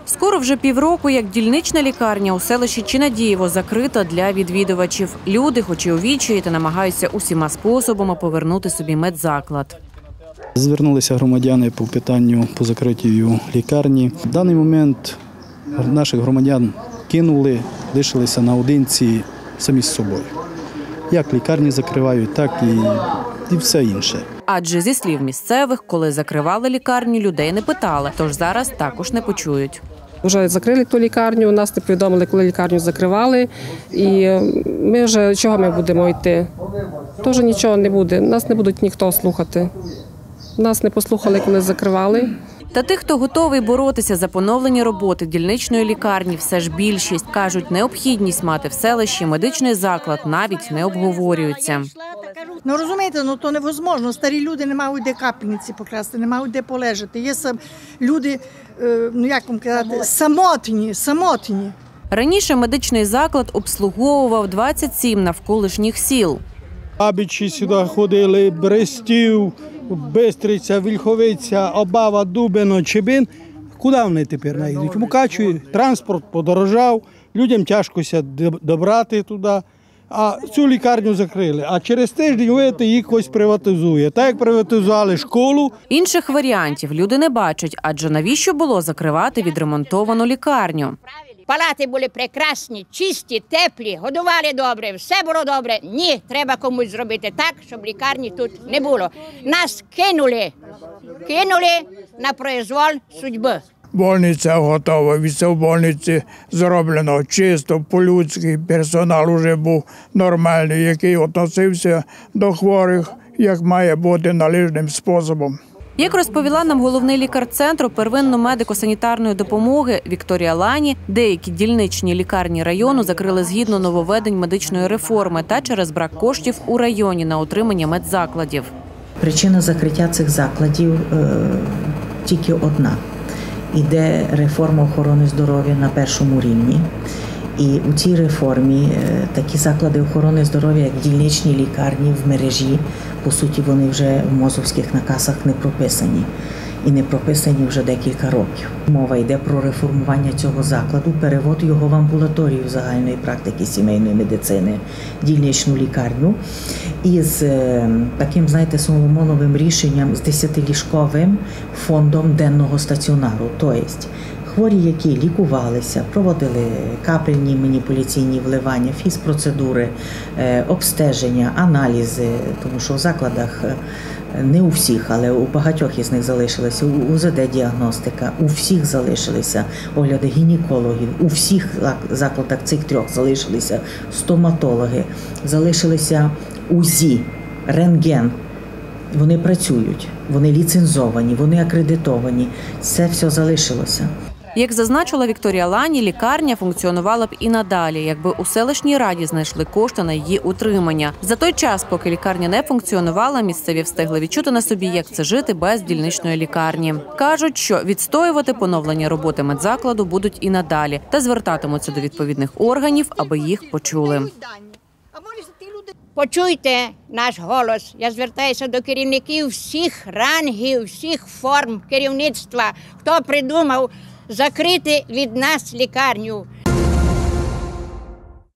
Скоро вже півроку, як дільнична лікарня у селищі Чинадієво закрита для відвідувачів. Люди, хоч і у відчаї, та намагаються усіма способами повернути собі медзаклад. Звернулися громадяни по питанню по закриттю лікарні. В даний момент наших громадян кинули, лишилися наодинці самі з собою. Як лікарні закривають, так і все інше. Адже, зі слів місцевих, коли закривали лікарню, людей не питали, тож зараз також не почують. Вже закрили ту лікарню, нас не повідомили, коли лікарню закривали. І ми вже, чого ми будемо йти? Тож нічого не буде, нас не будуть ніхто слухати. Нас не послухали, коли закривали. Та тих, хто готовий боротися за поновлення роботи дільничної лікарні, все ж більшість. Кажуть, необхідність мати в селищі медичний заклад навіть не обговорюється. Ну, розумієте, то невозможно. Старі люди не мають де капельниці покласти, не мають де полежати. Є люди, як вам казати, самотні. Раніше медичний заклад обслуговував 27 навколишніх сіл. Бабичі сюди ходили, Брестів, Бистриця, Вільховиця, Обава, Дубино, Чебин. Куди вони тепер наїдуть? Мукачеві, транспорт подорожав, людям тяжкося добрати туди. А цю лікарню закрили. А через тиждень їх хтось приватизує. Так як приватизували школу. Інших варіантів люди не бачать, адже навіщо було закривати відремонтовану лікарню? Палати були прекрасні, чисті, теплі, годували добре, все було добре. Ні, треба комусь зробити так, щоб лікарні тут не було. Нас кинули на произвол судьби. Больниця готова, все в больниці зроблено чисто, по-людськи, персонал вже був нормальний, який відносився до хворих, як має бути належним способом. Як розповіла нам головний лікар центру первинно-медико-санітарної допомоги Вікторія Лані, деякі дільничні лікарні району закрили згідно нововведень медичної реформи та через брак коштів у районі на утримання медзакладів. Причина закриття цих закладів тільки одна. Іде реформа охорони здоров'я на першому рівні. І у цій реформі такі заклади охорони здоров'я, як дільничні лікарні в мережі, по суті, вони вже в мозовських наказах не прописані. І не прописані вже декілька років. Мова йде про реформування цього закладу, перевод його в амбулаторію загальної практики сімейної медицини, дільничну лікарню. І з таким, Соломоновим рішенням, з 10-ліжковим фондом денного стаціонару. Тобто хворі, які лікувалися, проводили капельні маніпуляційні вливання, фізпроцедури, обстеження, аналізи, тому що в закладах не у всіх, але у багатьох із них залишилася УЗД-діагностика, у всіх залишилися огляди гінекологів, у всіх закладах цих трьох залишилися стоматологи, залишилися УЗІ, рентген. Вони працюють, вони ліцензовані, вони акредитовані. Це все залишилося. Як зазначила Вікторія Лані, лікарня функціонувала б і надалі, якби у селищній раді знайшли кошти на її утримання. За той час, поки лікарня не функціонувала, місцеві встигли відчути на собі, як це жити без дільничної лікарні. Кажуть, що відстоювати поновлення роботи медзакладу будуть і надалі та звертатимуться до відповідних органів, аби їх почули. Почуйте наш голос. Я звертаюся до керівників всіх рангів, всіх форм керівництва, хто придумав закрити від нас лікарню.